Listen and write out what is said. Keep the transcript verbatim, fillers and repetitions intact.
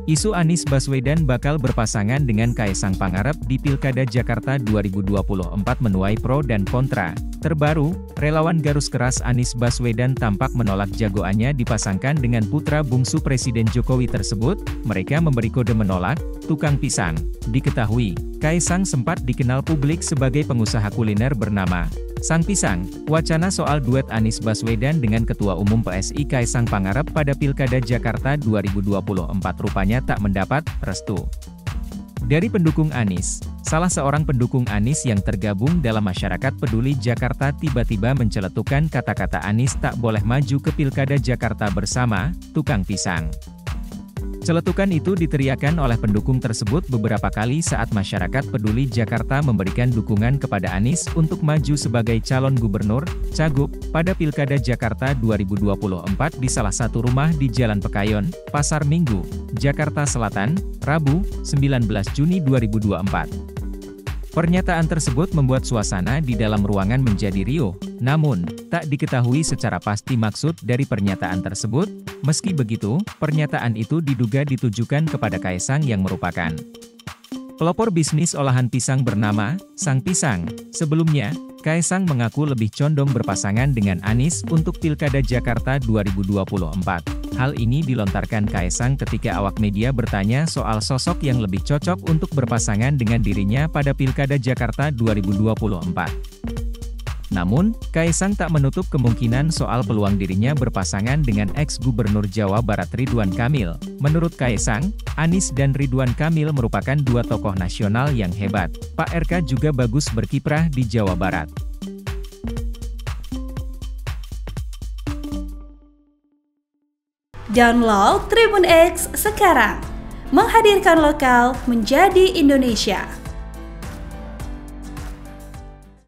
Isu Anies Baswedan bakal berpasangan dengan Kaesang Pangarep di Pilkada Jakarta dua ribu dua puluh empat menuai pro dan kontra. Terbaru, relawan Garus Keras Anies Baswedan tampak menolak jagoannya dipasangkan dengan putra bungsu Presiden Jokowi tersebut. Mereka memberi kode menolak, tukang pisang. Diketahui, Kaesang sempat dikenal publik sebagai pengusaha kuliner bernama Sang Pisang. Wacana soal duet Anies Baswedan dengan Ketua Umum P S I Kaesang Pangarep pada Pilkada Jakarta dua ribu dua puluh empat rupanya tak mendapat restu dari pendukung Anies. Salah seorang pendukung Anies yang tergabung dalam Masyarakat Peduli Jakarta tiba-tiba menceletukan kata-kata Anies tak boleh maju ke Pilkada Jakarta bersama tukang pisang. Celetukan itu diteriakan oleh pendukung tersebut beberapa kali saat Masyarakat Peduli Jakarta memberikan dukungan kepada Anies untuk maju sebagai calon gubernur, cagup, pada Pilkada Jakarta dua ribu dua puluh empat di salah satu rumah di Jalan Pekayon, Pasar Minggu, Jakarta Selatan, Rabu, sembilan belas Juni dua ribu dua puluh empat. Pernyataan tersebut membuat suasana di dalam ruangan menjadi riuh, namun, tak diketahui secara pasti maksud dari pernyataan tersebut. Meski begitu, pernyataan itu diduga ditujukan kepada Kaesang yang merupakan pelopor bisnis olahan pisang bernama Sang Pisang. Sebelumnya, Kaesang mengaku lebih condong berpasangan dengan Anies untuk Pilkada Jakarta dua ribu dua puluh empat. Hal ini dilontarkan Kaesang ketika awak media bertanya soal sosok yang lebih cocok untuk berpasangan dengan dirinya pada Pilkada Jakarta dua ribu dua puluh empat. Namun, Kaesang tak menutup kemungkinan soal peluang dirinya berpasangan dengan ex-gubernur Jawa Barat Ridwan Kamil. Menurut Kaesang, Anies dan Ridwan Kamil merupakan dua tokoh nasional yang hebat. Pak R K juga bagus berkiprah di Jawa Barat. Download Tribun X sekarang, menghadirkan lokal menjadi Indonesia.